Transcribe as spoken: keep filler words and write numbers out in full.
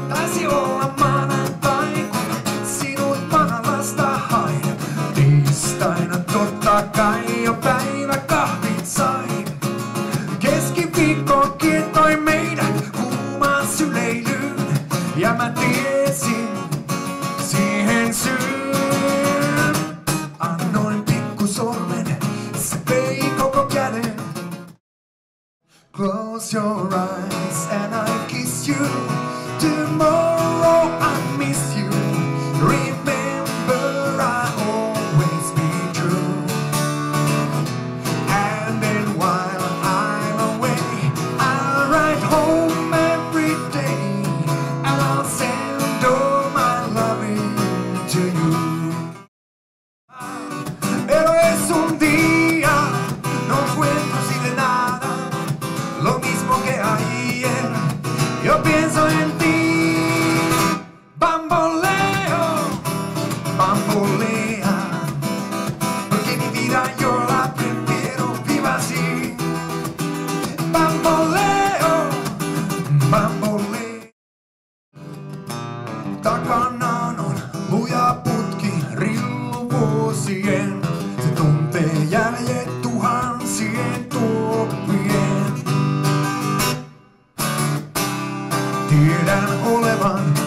Taisi olla maanantai, kun sinut Manalasta hain. Tiistaina totta kai jo päiväkahvit sain. Keskiviikko kiettoi meidät kuumaan syleilyyn. Ja mä tiesin siihen syyn. Annoin pikkusormen, se vei koko käden. Close your eyes and I kiss you. Tomorrow I miss you. Remember I always be true. And then while I'm away, I'll write home every day. And I'll send all my loving to you. Pero es un día, no encuentro así de nada. Lo mismo que ayer, yo pienso en ti. Bamboleo, bambolea, porque mi vida yo la prefiero viva así. Bamboleo, bambolea. Takanaan on luja putki rilluvuosien. Se tuntee jäljet tuhansien tuoppien. Tiedän olevan